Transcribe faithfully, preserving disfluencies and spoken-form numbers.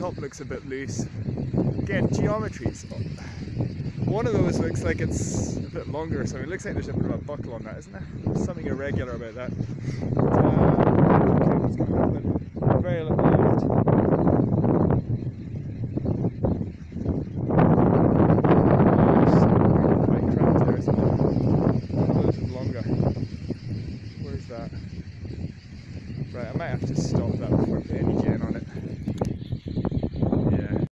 top looks a bit loose. Again, geometries. One of those looks like it's a bit longer, so it looks like there's a bit of a buckle on that, isn't there? There's something irregular about that. But, uh, okay, what's going to happen? Very little left.